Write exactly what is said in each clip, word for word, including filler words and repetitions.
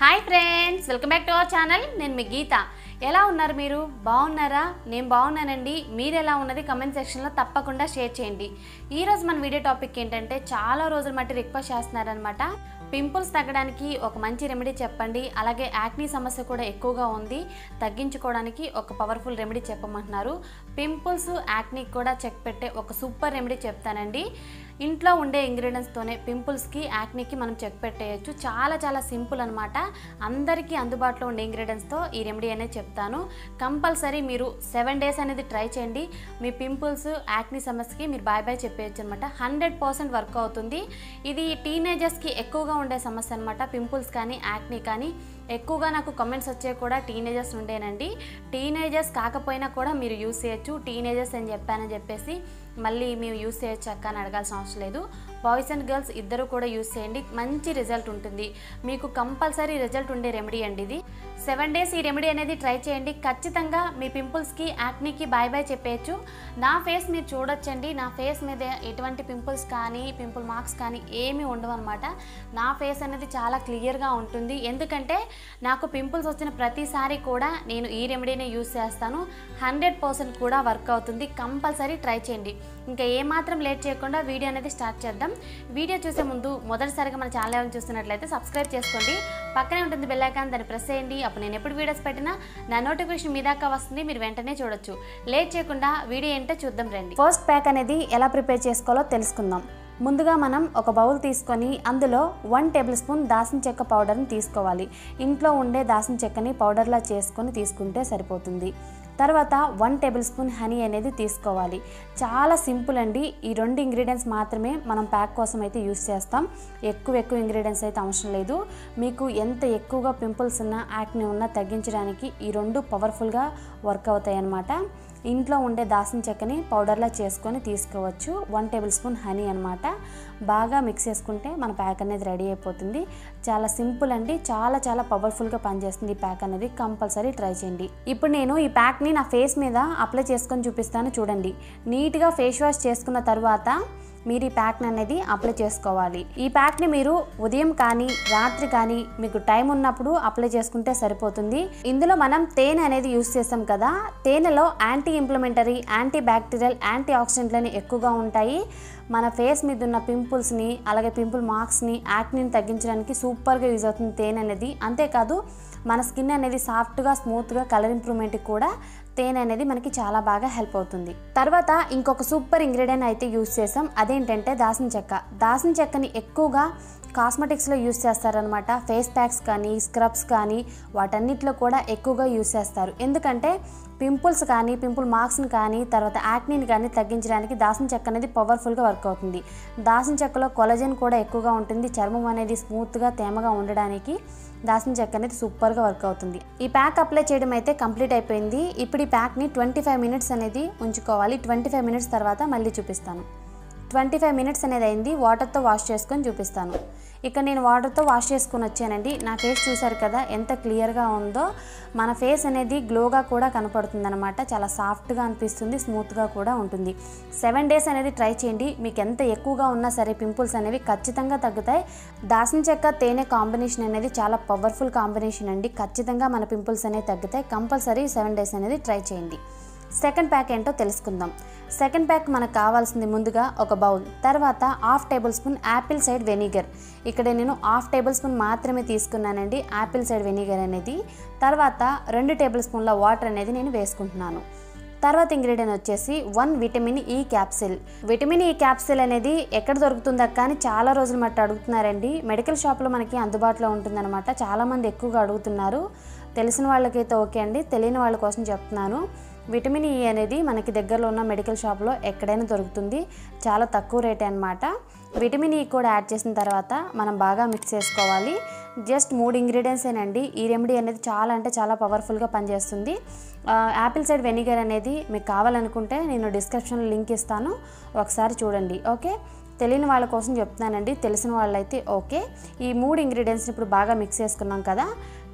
Hi friends, welcome back to our channel. నేను మీ గీత. ఎలా ఉన్నారు మీరు? బాగున్నారా? నేను బాగున్నానండి. మీరు ఎలా ఉన్నది కమెంట్ సెక్షన్లో తప్పకుండా షేర్ చేయండి. ఈరోజు మన వీడియో టాపిక్ ఏంటంటే, చాలా రోజుల మట్టి రిక్వెస్ట్ చేస్తున్నారనమాట. పింపుల్స్ తగ్గడానికి ఒక మంచి రెమెడీ చెప్పండి, అలాగే యాక్నీ సమస్య కూడా ఎక్కువగా ఉంది, తగ్గించుకోవడానికి ఒక పవర్ఫుల్ రెమెడీ చెప్పమంటున్నారు. పింపుల్స్ యాక్నీ కూడా చెక్ పెట్టే ఒక సూపర్ రెమెడీ చెప్తానండి. ఇంట్లో ఉండే ఇంగ్రీడియంట్స్తోనే పింపుల్స్కి యాక్నీకి మనం చెక్ పెట్టేయచ్చు. చాలా చాలా సింపుల్ అనమాట. అందరికీ అందుబాటులో ఉండే ఇంగ్రీడియంట్స్తో ఈ రెమెడీ అనేది చెప్తాను. కంపల్సరీ మీరు సెవెన్ డేస్ అనేది ట్రై చేయండి. మీ పింపుల్స్ యాక్నీ సమస్యకి మీరు బాయ్ బాయ్ చెప్పేయచ్చు అనమాట. హండ్రెడ్ పర్సెంట్ వర్క్ అవుతుంది. ఇది టీనేజర్స్కి ఎక్కువగా ఉండే సమస్య అనమాట. పింపుల్స్ కానీ యాక్నీ కానీ ఎక్కువగా నాకు కమెంట్స్ వచ్చే కూడా టీనేజర్స్ ఉండేనండి. టీనేజర్స్ కాకపోయినా కూడా మీరు యూస్ చేయొచ్చు. టీనేజర్స్ అని చెప్పానని చెప్పేసి మళ్ళీ మీరు యూస్ చేయొచ్చు అక్క అని అడగాల్సిన అవసరం లేదు. బాయ్స్ అండ్ గర్ల్స్ ఇద్దరు కూడా యూస్ చేయండి, మంచి రిజల్ట్ ఉంటుంది. మీకు కంపల్సరీ రిజల్ట్ ఉండే రెమెడీ అండి ఇది. సెవెన్ డేస్ ఈ రెమెడీ అనేది ట్రై చేయండి. ఖచ్చితంగా మీ పింపుల్స్కి యాక్నీకి బాయ్ బాయ్ చెప్పేయచ్చు. నా ఫేస్ మీరు చూడొచ్చండి. నా ఫేస్ మీద ఎటువంటి పింపుల్స్ కానీ పింపుల్ మార్క్స్ కానీ ఏమీ ఉండవు అనమాట. నా ఫేస్ అనేది చాలా క్లియర్గా ఉంటుంది. ఎందుకంటే నాకు పింపుల్స్ వచ్చిన ప్రతిసారి కూడా నేను ఈ రెమెడీనే యూస్ చేస్తాను. హండ్రెడ్ పర్సెంట్ కూడా వర్క్ అవుతుంది. కంపల్సరీ ట్రై చేయండి. ఇంకా ఏమాత్రం లేట్ చేయకుండా వీడియో అనేది స్టార్ట్ చేద్దాం. వీడియో చూసే ముందు మొదటిసారిగా మన ఛానల్ ఎవరైనా చూస్తున్నట్లయితే సబ్స్క్రైబ్ చేసుకోండి. పక్కనే ఉంటుంది బెల్ ఐకాన్, దాన్ని ప్రెస్ చేయండి. అప్పుడు నేను ఎప్పుడు వీడియోస్ పెట్టినా నా నోటిఫికేషన్ మీ దాకా వస్తుంది, మీరు వెంటనే చూడొచ్చు. లేట్ చేయకుండా వీడియో ఏంటో చూద్దాం రండి. ఫస్ట్ ప్యాక్ అనేది ఎలా ప్రిపేర్ చేసుకోవాలో తెలుసుకుందాం. ముందుగా మనం ఒక బౌల్ తీసుకొని అందులో వన్ టేబుల్ స్పూన్ దాల్చిన చెక్క పౌడర్ని తీసుకోవాలి. ఇంట్లో ఉండే దాల్చిన చెక్కని పౌడర్లా చేసుకొని తీసుకుంటే సరిపోతుంది. తర్వాత వన్ టేబుల్ స్పూన్ హనీ అనేది తీసుకోవాలి. చాలా సింపుల్ అండి. ఈ రెండు ఇంగ్రీడియంట్స్ మాత్రమే మనం ప్యాక్ కోసం అయితే యూస్ చేస్తాం. ఎక్కువ ఎక్కువ ఇంగ్రీడియంట్స్ అయితే అవసరం లేదు. మీకు ఎంత ఎక్కువగా పింపుల్స్ ఉన్నా యాక్నీ ఉన్నా తగ్గించడానికి ఈ రెండు పవర్ఫుల్గా వర్క్ అవుతాయి అన్నమాట. ఇంట్లో ఉండే దాల్చిన చెక్కని పౌడర్లా చేసుకొని తీసుకోవచ్చు. వన్ టేబుల్ స్పూన్ హనీ అనమాట. బాగా మిక్స్ చేసుకుంటే మన ప్యాక్ అనేది రెడీ అయిపోతుంది. చాలా సింపుల్ అండి. చాలా చాలా పవర్ఫుల్గా పనిచేస్తుంది ఈ ప్యాక్ అనేది. కంపల్సరీ ట్రై చేయండి. ఇప్పుడు నేను ఈ ప్యాక్ని నా ఫేస్ మీద అప్లై చేసుకొని చూపిస్తాను, చూడండి. నీట్గా ఫేస్ వాష్ చేసుకున్న తర్వాత మీరు ఈ ప్యాక్ని అనేది అప్లై చేసుకోవాలి. ఈ ప్యాక్ని మీరు ఉదయం కానీ రాత్రి కానీ మీకు టైం ఉన్నప్పుడు అప్లై చేసుకుంటే సరిపోతుంది. ఇందులో మనం తేనె అనేది యూస్ చేస్తాం కదా. తేనెలో anti inflammatory, anti bacterial, anti ఆక్సిడెంట్లని ఎక్కువగా ఉంటాయి. మన ఫేస్ మీద ఉన్న పింపుల్స్ని అలాగే పింపుల్ మార్క్స్ని యాక్నీని తగ్గించడానికి సూపర్గా యూజ్ అవుతుంది తేనె అనేది. అంతేకాదు మన స్కిన్ అనేది సాఫ్ట్గా స్మూత్గా కలర్ ఇంప్రూవ్మెంట్కి కూడా తేనె అనేది మనకి చాలా బాగా హెల్ప్ అవుతుంది. తర్వాత ఇంకొక సూపర్ ఇంగ్రీడియంట్ అయితే యూస్ చేసాం. అదేంటంటే దాల్చిన చెక్క. దాల్చిన చెక్కని ఎక్కువగా కాస్మెటిక్స్లో యూస్ చేస్తారనమాట. ఫేస్ ప్యాక్స్ కానీ స్క్రబ్స్ కానీ వాటన్నిటిలో కూడా ఎక్కువగా యూస్ చేస్తారు. ఎందుకంటే పింపుల్స్ కానీ పింపుల్ మార్క్స్ని కానీ తర్వాత యాక్నీని కానీ తగ్గించడానికి దాల్చిన చెక్క అనేది పవర్ఫుల్గా వర్క్ అవుతుంది. దాల్చిన చెక్కలో కొలజన్ కూడా ఎక్కువగా ఉంటుంది. చర్మం అనేది స్మూత్గా తేమగా ఉండడానికి దాల్చిన చెక్క అనేది సూపర్గా వర్క్ అవుతుంది. ఈ ప్యాక్ అప్లై చేయడం అయితే కంప్లీట్ అయిపోయింది. ఇప్పుడు ఈ ప్యాక్ని ట్వంటీ ఫైవ్ మినిట్స్ అనేది ఉంచుకోవాలి. ట్వంటీ ఫైవ్ మినిట్స్ తర్వాత మళ్ళీ చూపిస్తాను. ట్వంటీ ఫైవ్ మినిట్స్ అనేది అయింది. వాటర్తో వాష్ చేసుకొని చూపిస్తాను. ఇక నేను వాటర్తో వాష్ చేసుకొని వచ్చానండి. నా ఫేస్ చూసారు కదా ఎంత క్లియర్గా ఉందో. మన ఫేస్ అనేది గ్లోగా కూడా కనపడుతుంది అనమాట. చాలా సాఫ్ట్గా అనిపిస్తుంది, స్మూత్గా కూడా ఉంటుంది. సెవెన్ డేస్ అనేది ట్రై చేయండి. మీకు ఎంత ఎక్కువగా ఉన్నా సరే పింపుల్స్ అనేవి ఖచ్చితంగా తగ్గుతాయి. దాల్చిన చెక్క తేనె కాంబినేషన్ అనేది చాలా పవర్ఫుల్ కాంబినేషన్ అండి. ఖచ్చితంగా మన పింపుల్స్ అనేవి తగ్గుతాయి. కంపల్సరీ సెవెన్ డేస్ అనేది ట్రై చేయండి. సెకండ్ ప్యాక్ ఏంటో తెలుసుకుందాం. సెకండ్ ప్యాక్ మనకు కావాల్సింది ముందుగా ఒక బౌల్, తర్వాత half tablespoon apple cider vinegar. ఇక్కడ నేను హాఫ్ టేబుల్ స్పూన్ మాత్రమే తీసుకున్నానండి యాపిల్ సైడ్ వెనిగర్ అనేది. తర్వాత రెండు టేబుల్ స్పూన్ల వాటర్ అనేది నేను వేసుకుంటున్నాను. తర్వాత ఇంగ్రీడియంట్ వచ్చేసి one vitamin E capsule. Vitamin E capsule అనేది ఎక్కడ దొరుకుతుందా కానీ చాలా రోజుల మట్టి అడుగుతున్నారండి. మెడికల్ షాప్లో మనకి అందుబాటులో ఉంటుందన్నమాట. చాలామంది ఎక్కువగా అడుగుతున్నారు. తెలిసిన వాళ్ళకైతే ఓకే అండి, తెలియని వాళ్ళ కోసం చెప్తున్నాను. విటమిన్ ఈ అనేది మనకి దగ్గరలో ఉన్న మెడికల్ షాప్లో ఎక్కడైనా దొరుకుతుంది. చాలా తక్కువ రేటే అనమాట. విటమిన్ ఈ కూడా యాడ్ చేసిన తర్వాత మనం బాగా మిక్స్ చేసుకోవాలి. జస్ట్ మూడు ఇంగ్రీడియంట్సేనండి. ఈ రెమెడీ అనేది చాలా అంటే చాలా పవర్ఫుల్గా పనిచేస్తుంది. యాపిల్ సైడ్ వెనిగర్ అనేది మీకు కావాలనుకుంటే నేను డిస్క్రిప్షన్లో లింక్ ఇస్తాను, ఒకసారి చూడండి. ఓకే, తెలియని వాళ్ళ కోసం చెప్తున్నానండి. తెలిసిన వాళ్ళైతే ఓకే. ఈ మూడు ఇంగ్రీడియంట్స్ని ఇప్పుడు బాగా మిక్స్ చేసుకున్నాం కదా.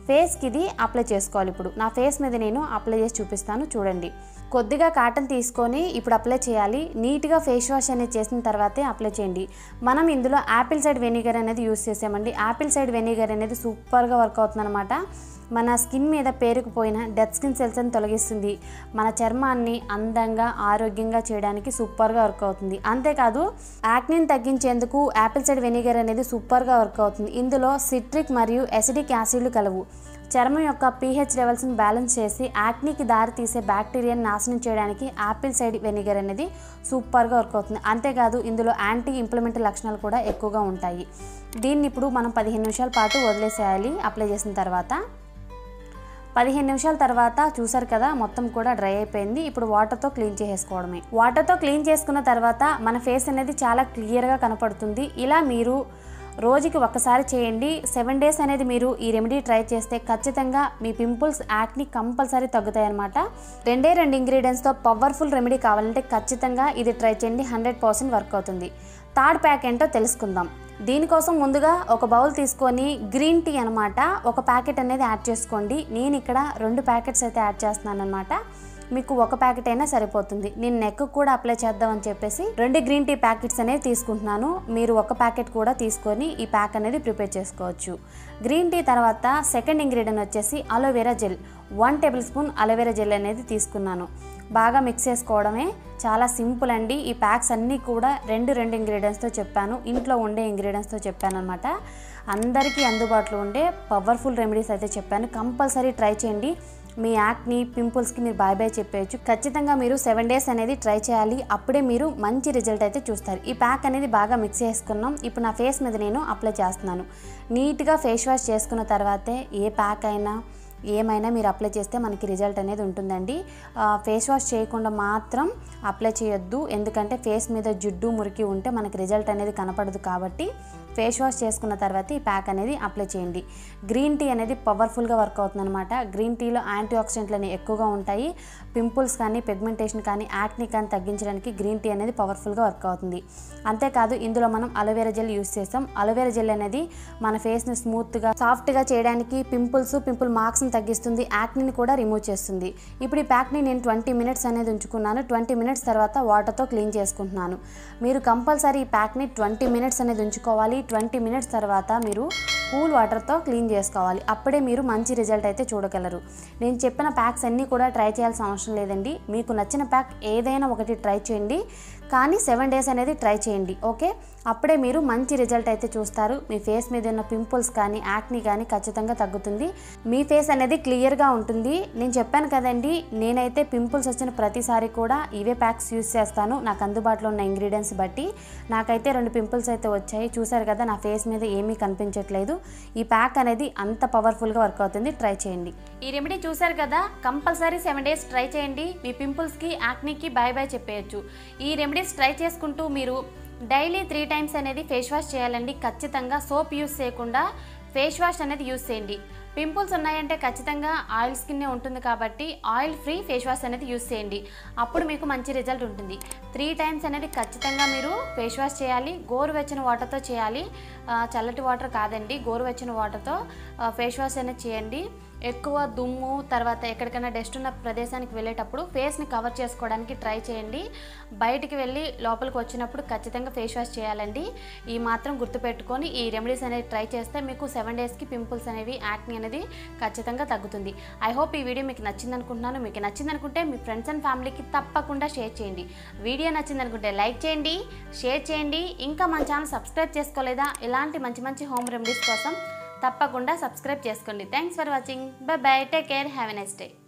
ఫేస్కి ఇది అప్లై చేసుకోవాలి. ఇప్పుడు నా ఫేస్ మీద నేను అప్లై చేసి చూపిస్తాను చూడండి. కొద్దిగా కాటన్ తీసుకొని ఇప్పుడు అప్లై చేయాలి. నీట్గా ఫేస్ వాష్ అనేది చేసిన తర్వాతే అప్లై చేయండి. మనం ఇందులో యాపిల్ సైడ్ వెనిగర్ అనేది యూస్ చేసామండి. యాపిల్ సైడ్ వెనిగర్ అనేది సూపర్గా వర్క్ అవుతుంది అనమాట. మన స్కిన్ మీద పేరుకుపోయిన డెడ్ స్కిన్ సెల్స్ని తొలగిస్తుంది. మన చర్మాన్ని అందంగా ఆరోగ్యంగా చేయడానికి సూపర్గా వర్క్ అవుతుంది. అంతేకాదు యాక్నీని తగ్గించేందుకు యాపిల్ సైడ్ వెనిగర్ అనేది సూపర్గా వర్క్ అవుతుంది. ఇందులో సిట్రిక్ మరియు ఎసిడిక్ యాసిడ్లు కలవు. చర్మం యొక్క పీహెచ్ లెవెల్స్ని బ్యాలెన్స్ చేసి యాక్నీకి దారి తీసే బ్యాక్టీరియాని నాశనం చేయడానికి యాపిల్ సైడ్ వెనిగర్ అనేది సూపర్గా వర్క్ అవుతుంది. అంతేకాదు ఇందులో యాంటీ ఇంప్లిమెంటరీ లక్షణాలు కూడా ఎక్కువగా ఉంటాయి. దీన్ని ఇప్పుడు మనం పదిహేను నిమిషాల పాటు వదిలేసేయాలి. అప్లై చేసిన తర్వాత పదిహేను నిమిషాల తర్వాత చూసారు కదా మొత్తం కూడా డ్రై అయిపోయింది. ఇప్పుడు వాటర్తో క్లీన్ చేసేసుకోవడమే. వాటర్తో క్లీన్ చేసుకున్న తర్వాత మన ఫేస్ అనేది చాలా క్లియర్గా కనపడుతుంది. ఇలా మీరు రోజుకి ఒక్కసారి చేయండి. సెవెన్ డేస్ అనేది మీరు ఈ రెమెడీ ట్రై చేస్తే ఖచ్చితంగా మీ పింపుల్స్ యాక్ని కంపల్సరీ తగ్గుతాయి అన్నమాట. రెండే రెండు ఇంగ్రీడియంట్స్తో పవర్ఫుల్ రెమెడీ కావాలంటే ఖచ్చితంగా ఇది ట్రై చేయండి. హండ్రెడ్ పర్సెంట్ వర్క్ అవుతుంది. థర్డ్ ప్యాక్ ఏంటో తెలుసుకుందాం. దీనికోసం ముందుగా ఒక బౌల్ తీసుకొని గ్రీన్ టీ అనమాట ఒక ప్యాకెట్ అనేది యాడ్ చేసుకోండి. నేను ఇక్కడ రెండు ప్యాకెట్స్ అయితే యాడ్ చేస్తున్నాను అనమాట. మీకు ఒక ప్యాకెట్ అయినా సరిపోతుంది. నేను నెక్ కూడా అప్లై చేద్దామని చెప్పేసి రెండు గ్రీన్ టీ ప్యాకెట్స్ అనేవి తీసుకుంటున్నాను. మీరు ఒక ప్యాకెట్ కూడా తీసుకొని ఈ ప్యాక్ అనేది ప్రిపేర్ చేసుకోవచ్చు. గ్రీన్ టీ తర్వాత సెకండ్ ఇంగ్రీడియంట్ వచ్చేసి aloe vera gel. One tablespoon aloe vera gel అనేది తీసుకున్నాను. బాగా మిక్స్ చేసుకోవడమే. చాలా సింపుల్ అండి. ఈ ప్యాక్స్ అన్నీ కూడా రెండు రెండు ఇంగ్రీడియంట్స్తో చెప్పాను. ఇంట్లో ఉండే ఇంగ్రీడియంట్స్తో చెప్పాను అనమాట. అందరికీ అందుబాటులో ఉండే పవర్ఫుల్ రెమెడీస్ అయితే చెప్పాను. కంపల్సరీ ట్రై చేయండి. మీ యాక్ని పింపుల్స్కి మీరు బాయ్ బాయ్ చెప్పేయచ్చు. ఖచ్చితంగా మీరు సెవెన్ డేస్ అనేది ట్రై చేయాలి. అప్పుడే మీరు మంచి రిజల్ట్ అయితే చూస్తారు. ఈ ప్యాక్ అనేది బాగా మిక్స్ చేసుకున్నాం. ఇప్పుడు నా ఫేస్ మీద నేను అప్లై చేస్తున్నాను. నీట్గా ఫేస్ వాష్ చేసుకున్న తర్వాతే ఏ ప్యాక్ అయినా ఏమైనా మీరు అప్లై చేస్తే మనకి రిజల్ట్ అనేది ఉంటుందండి. ఫేస్ వాష్ చేయకుండా మాత్రం అప్లై చేయొద్దు. ఎందుకంటే ఫేస్ మీద జిడ్డు మురికి ఉంటే మనకి రిజల్ట్ అనేది కనపడదు. కాబట్టి ఫేస్ వాష్ చేసుకున్న తర్వాత ఈ ప్యాక్ అనేది అప్లై చేయండి. గ్రీన్ టీ అనేది పవర్ఫుల్గా వర్క్ అవుతుంది అనమాట. గ్రీన్ టీలో యాంటీ ఆక్సిడెంట్లు అనేవి ఎక్కువగా ఉంటాయి. పింపుల్స్ కానీ పిగ్మెంటేషన్ కానీ యాక్ని కానీ తగ్గించడానికి గ్రీన్ టీ అనేది పవర్ఫుల్గా వర్క్ అవుతుంది. అంతేకాదు ఇందులో మనం అలోవెరా జెల్ యూస్ చేస్తాం. అలోవెరా జెల్ అనేది మన ఫేస్ని స్మూత్గా సాఫ్ట్గా చేయడానికి, పింపుల్స్ పింపుల్ మార్క్స్ని తగ్గిస్తుంది, యాక్నిని కూడా రిమూవ్ చేస్తుంది. ఇప్పుడు ఈ ప్యాక్ని నేను ట్వంటీ మినిట్స్ అనేది ఉంచుకున్నాను. ట్వంటీ మినిట్స్ తర్వాత వాటర్తో క్లీన్ చేసుకుంటున్నాను. మీరు కంపల్సరీ ఈ ప్యాక్ని ట్వంటీ మినిట్స్ అనేది ఉంచుకోవాలి. ట్వంటీ మినిట్స్ తర్వాత మీరు కూల్ వాటర్తో క్లీన్ చేసుకోవాలి. అప్పుడే మీరు మంచి రిజల్ట్ అయితే చూడగలరు. నేను చెప్పిన ప్యాక్స్ అన్నీ కూడా ట్రై చేయాల్సిన అవసరం లేదండి. మీకు నచ్చిన ప్యాక్ ఏదైనా ఒకటి ట్రై చేయండి. కానీ సెవెన్ డేస్ అనేది ట్రై చేయండి. ఓకే, అప్పుడే మీరు మంచి రిజల్ట్ అయితే చూస్తారు. మీ ఫేస్ మీద ఉన్న పింపుల్స్ కానీ యాక్ని కానీ ఖచ్చితంగా తగ్గుతుంది. మీ ఫేస్ అనేది క్లియర్గా ఉంటుంది. నేను చెప్పాను కదండి, నేనైతే పింపుల్స్ వచ్చిన ప్రతిసారి కూడా ఇవే ప్యాక్స్ యూస్ చేస్తాను. నాకు అందుబాటులో ఉన్న ఇంగ్రీడియంట్స్ బట్టి నాకైతే రెండు పింపుల్స్ అయితే వచ్చాయి. చూసారు కదా, నా ఫేస్ మీద ఏమీ కనిపించట్లేదు. ఈ ప్యాక్ అనేది అంత పవర్ఫుల్గా వర్క్ అవుతుంది. ట్రై చేయండి. ఈ రెమెడీ చూసారు కదా, కంపల్సరీ సెవెన్ డేస్ ట్రై చేయండి. మీ పింపుల్స్కి యాక్నీకి బాయ్ బాయ్ చెప్పేయచ్చు. ఈ రెమెడీస్ ట్రై చేసుకుంటూ మీరు డైలీ త్రీ టైమ్స్ అనేది ఫేస్ వాష్ చేయాలండి. ఖచ్చితంగా సోప్ యూస్ చేయకుండా ఫేస్ వాష్ అనేది యూస్ చేయండి. పింపుల్స్ ఉన్నాయంటే ఖచ్చితంగా ఆయిల్ స్కిన్నే ఉంటుంది కాబట్టి ఆయిల్ ఫ్రీ ఫేస్ వాష్ అనేది యూస్ చేయండి. అప్పుడు మీకు మంచి రిజల్ట్ ఉంటుంది. త్రీ టైమ్స్ అనేది ఖచ్చితంగా మీరు ఫేస్ వాష్ చేయాలి. గోరువెచ్చని వాటర్తో చేయాలి, చల్లటి వాటర్ కాదండి. గోరువెచ్చని వాటర్తో ఫేస్ వాష్ అనేది చేయండి. ఎక్కువ దుమ్ము తర్వాత ఎక్కడికైనా డస్ట్ ఉన్న ప్రదేశానికి వెళ్ళేటప్పుడు ఫేస్ని కవర్ చేసుకోవడానికి ట్రై చేయండి. బయటికి వెళ్ళి లోపలికి వచ్చినప్పుడు ఖచ్చితంగా ఫేస్ వాష్ చేయాలండి. ఈ మాత్రం గుర్తుపెట్టుకొని ఈ రెమెడీస్ అనేది ట్రై చేస్తే మీకు సెవెన్ డేస్కి పింపుల్స్ అనేవి యాక్ని అనేది ఖచ్చితంగా తగ్గుతుంది. ఐ హోప్ ఈ వీడియో మీకు నచ్చింది అనుకుంటున్నాను. మీకు నచ్చింది అనుకుంటే మీ ఫ్రెండ్స్ అండ్ ఫ్యామిలీకి తప్పకుండా షేర్ చేయండి. వీడియో నచ్చింది అనుకుంటే లైక్ చేయండి, షేర్ చేయండి. ఇంకా మన ఛానల్ సబ్స్క్రైబ్ చేసుకోలేదా? ఇలాంటి మంచి మంచి హోమ్ రెమెడీస్ కోసం తప్పకుండా సబ్స్క్రైబ్ చేసుకోండి. Thanks for watching. Bye bye. Take care. Have a nice day.